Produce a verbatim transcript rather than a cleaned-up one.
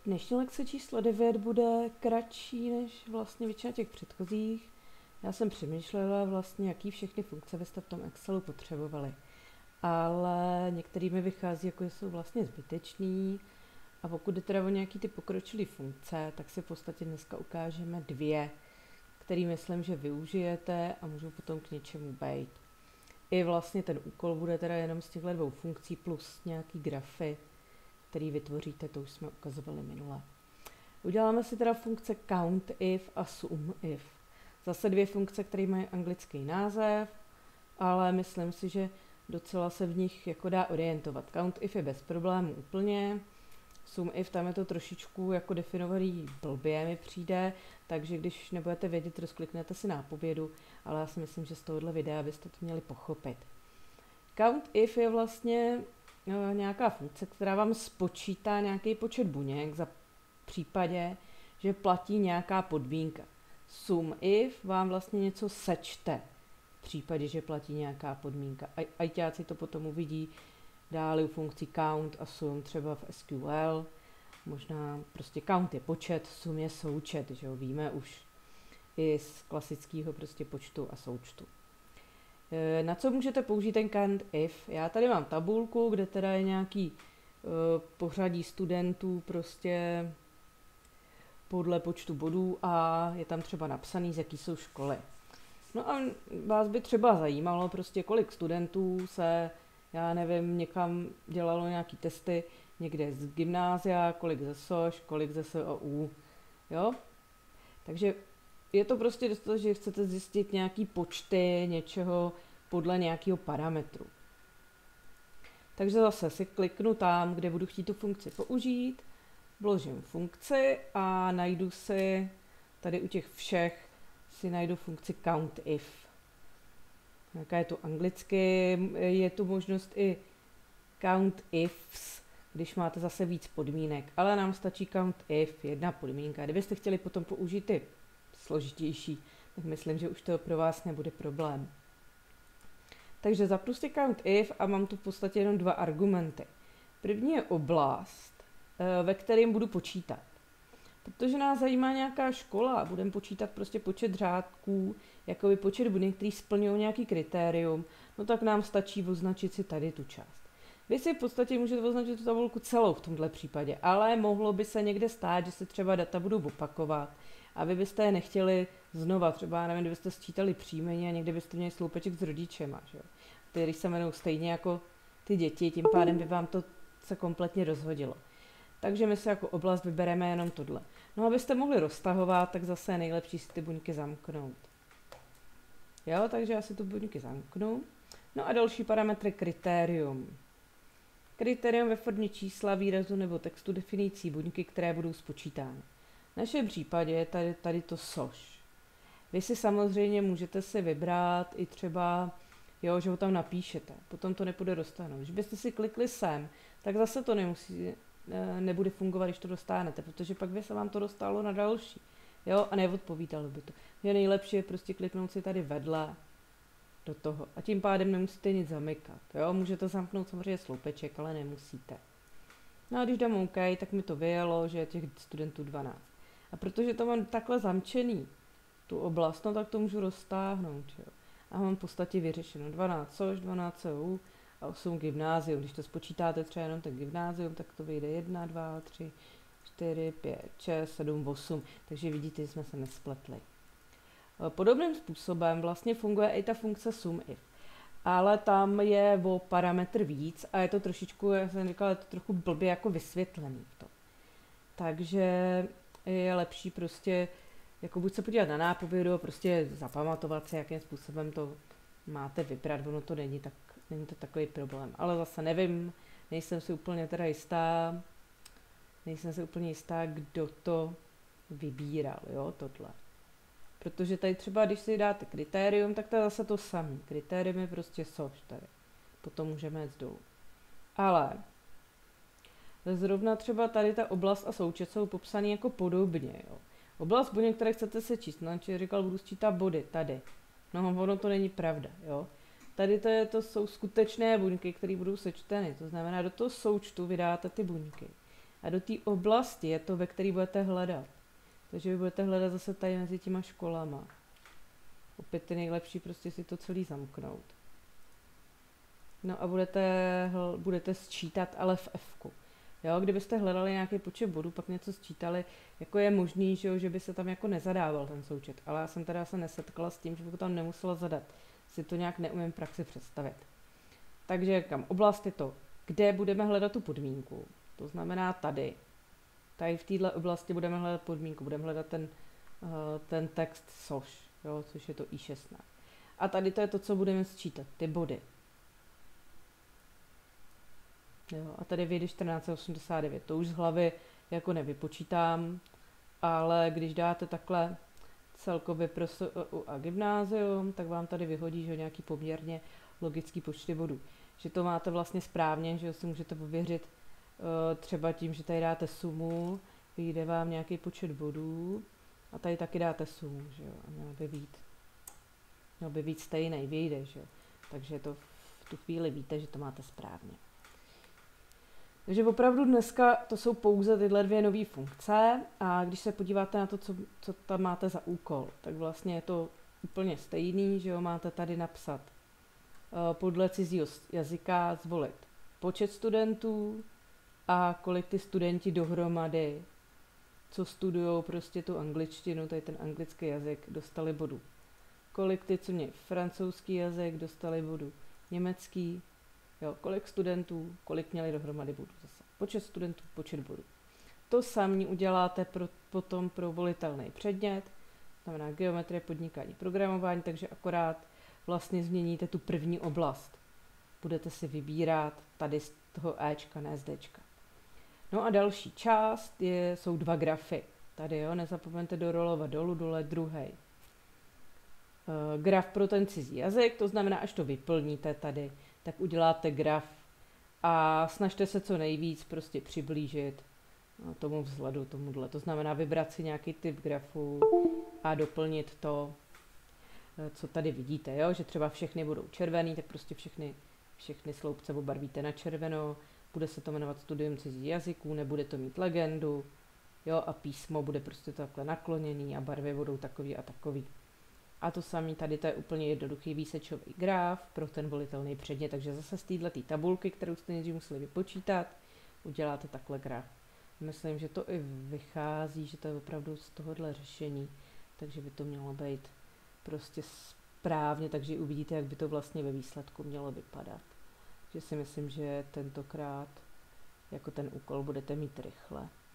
Dnešní lekce číslo devět bude kratší než vlastně většina těch předchozích. Já jsem přemýšlela vlastně, jaký všechny funkce byste v tom Excelu potřebovali. Ale některými vychází, jako jsou vlastně zbytečný. A pokud jde teda o nějaký ty pokročilé funkce, tak si v podstatě dneska ukážeme dvě, které myslím, že využijete a můžou potom k něčemu být. I vlastně ten úkol bude teda jenom z těchto dvou funkcí plus nějaký grafy, který vytvoříte, to už jsme ukazovali minule. Uděláme si teda funkce COUNTIF a SUMIF. Zase dvě funkce, které mají anglický název, ale myslím si, že docela se v nich jako dá orientovat. COUNTIF je bez problémů úplně, SUMIF tam je to trošičku jako definovaný blbě mi přijde, takže když nebudete vědět, rozkliknete si nápovědu, ale já si myslím, že z tohohle videa byste to měli pochopit. COUNTIF je vlastně nějaká funkce, která vám spočítá nějaký počet buněk za případě, že platí nějaká podmínka. SUMIF vám vlastně něco sečte v případě, že platí nějaká podmínka. A ajťáci to potom uvidí dále u funkcí count a sum třeba v S Q L. Možná prostě count je počet, sum je součet, že jo, víme už i z klasického prostě počtu a součtu. Na co můžete použít ten COUNTIF? Já tady mám tabulku, kde teda je nějaký uh, pořadí studentů prostě podle počtu bodů a je tam třeba napsaný, z jaký jsou školy. No a vás by třeba zajímalo prostě, kolik studentů se, já nevím, někam dělalo nějaký testy, někde z gymnázia, kolik ze S O Š, kolik ze S O U, jo? Takže je to prostě dost, že chcete zjistit nějaký počty něčeho podle nějakého parametru. Takže zase si kliknu tam, kde budu chtít tu funkci použít, vložím funkci a najdu si, tady u těch všech, si najdu funkci COUNTIF. Jaká je to anglicky, je tu možnost i COUNTIFs, když máte zase víc podmínek, ale nám stačí COUNTIF, jedna podmínka. Kdybyste chtěli potom použít ty složitější, tak myslím, že už to pro vás nebude problém. Takže zapnu si COUNTIF a mám tu v podstatě jenom dva argumenty. První je oblast, ve kterém budu počítat. Protože nás zajímá nějaká škola a budeme počítat prostě počet řádků, jakoby počet buněk, který splňují nějaký kritérium, no tak nám stačí označit si tady tu část. Vy si v podstatě můžete označit tu tabulku celou v tomhle případě, ale mohlo by se někde stát, že se třeba data budou opakovat a vy byste je nechtěli znova, třeba nevím, kdybyste sčítali příjmení a někde byste měli sloupeček s rodičema, že jo, který se jmenují stejně jako ty děti, tím pádem by vám to se kompletně rozhodilo. Takže my si jako oblast vybereme jenom tohle. No abyste mohli roztahovat, tak zase je nejlepší si ty buňky zamknout. Jo, takže já si tu buňky zamknu. No a další parametr je kritérium. Kritérium ve formě čísla, výrazu nebo textu definující buňky, které budou spočítány. V našem případě je tady, tady to S O Š. Vy si samozřejmě můžete si vybrat i třeba, jo, že ho tam napíšete, potom to nepůjde dostanout. Když byste si klikli sem, tak zase to nemusí, nebude fungovat, když to dostánete, protože pak by se vám to dostalo na další, jo, a neodpovídalo by to. Je nejlepší je prostě kliknout si tady vedle do toho a tím pádem nemusíte nic zamykat, jo, můžete zamknout samozřejmě sloupeček, ale nemusíte. No a když dám OK, tak mi to vyjelo, že je těch studentů dvanáct. A protože to mám takhle zamčený, tu oblast, no tak to můžu roztáhnout, jo. A mám v podstatě vyřešeno dvanáct S O Š, dvanáct S O U a osm gymnázium. Když to spočítáte třeba jenom ten gymnázium, tak to vyjde jedna, dva, tři, čtyři, pět, šest, sedm, osm. Takže vidíte, že jsme se nespletli. Podobným způsobem vlastně funguje i ta funkce SUMIF. Ale tam je o parametr víc a je to trošičku, jak jsem říkala, je to trochu blbě jako vysvětlený to. Takže je lepší prostě jako buď se podívat na nápovědu a prostě zapamatovat si, jakým způsobem to máte vybrat, ono to není, tak, není to takový problém. Ale zase nevím, nejsem si úplně teda jistá, nejsem si úplně jistá, kdo to vybíral, jo, tohle. Protože tady třeba, když si dáte kritérium, tak to je zase to samé. Kritérium je prostě S O Š tady. Potom můžeme jít dolů. Ale zrovna třeba tady ta oblast a součet jsou popsané jako podobně, jo. Oblast buněk, které chcete sečíst, no, či říkal, budu sčítat body, tady. No, ono to není pravda, jo. Tady to, je, to jsou skutečné buňky, které budou sečteny, to znamená, do toho součtu vydáte ty buňky. A do té oblasti je to, ve které budete hledat. Takže vy budete hledat zase tady mezi těma školama. Opět je nejlepší prostě si to celý zamknout. No a budete, budete sčítat, ale v F-ku. Jo, kdybyste hledali nějaký počet bodů, pak něco sčítali, jako je možný, že, jo, že by se tam jako nezadával ten součet. Ale já jsem teda se nesetkala s tím, že bych to tam nemusela zadat. Si to nějak neumím v praxi představit. Takže kam oblast je to, kde budeme hledat tu podmínku. To znamená tady. Tady v této oblasti budeme hledat podmínku, budeme hledat ten, uh, ten text soš, jo, což je to I šestnáct. A tady to je to, co budeme sčítat, ty body. Jo, a tady vyjde čtrnáct set osmdesát devět, to už z hlavy jako nevypočítám, ale když dáte takhle celkově pro S O U a gymnázium, tak vám tady vyhodí, že nějaký poměrně logický počty bodů. Že to máte vlastně správně, že si můžete pověřit uh, třeba tím, že tady dáte sumu, vyjde vám nějaký počet bodů a tady taky dáte sumu, že jo, a mělo by být, mělo by být stejný, vyjde, že jo. Takže to v tu chvíli víte, že to máte správně. Takže opravdu dneska to jsou pouze tyhle dvě nové funkce a když se podíváte na to, co, co tam máte za úkol, tak vlastně je to úplně stejný, že jo, máte tady napsat uh, podle cizího jazyka zvolit počet studentů a kolik ty studenti dohromady, co studujou prostě tu angličtinu, tady ten anglický jazyk, dostali bodů. Kolik ty, co měli francouzský jazyk, dostali bodů. Německý, jo, kolik studentů, kolik měli dohromady bodů zase. Počet studentů, počet bodů. To samé uděláte pro, potom pro volitelný předmět, znamená geometrie, podnikání, programování, takže akorát vlastně změníte tu první oblast. Budete si vybírat tady z toho Ečka, ne z Dčka. No a další část je, jsou dva grafy. Tady jo, nezapomeňte dorolovat dolů, dole druhý. Uh, graf pro ten cizí jazyk, to znamená, až to vyplníte tady, tak uděláte graf a snažte se co nejvíc prostě přiblížit tomu vzhledu, tomuhle. To znamená vybrat si nějaký typ grafu a doplnit to, co tady vidíte, jo? Že třeba všechny budou červený, tak prostě všechny, všechny sloupce obarvíte na červeno, bude se to jmenovat studium cizí jazyků, nebude to mít legendu, jo? A písmo bude prostě takhle nakloněný a barvy budou takový a takový. A to samé tady, to je úplně jednoduchý výsečový graf pro ten volitelný předmět, takže zase z této tabulky, kterou jste nejdřív museli vypočítat, uděláte takhle graf. Myslím, že to i vychází, že to je opravdu z tohohle řešení, takže by to mělo být prostě správně, takže uvidíte, jak by to vlastně ve výsledku mělo vypadat. Že si myslím, že tentokrát jako ten úkol budete mít rychle.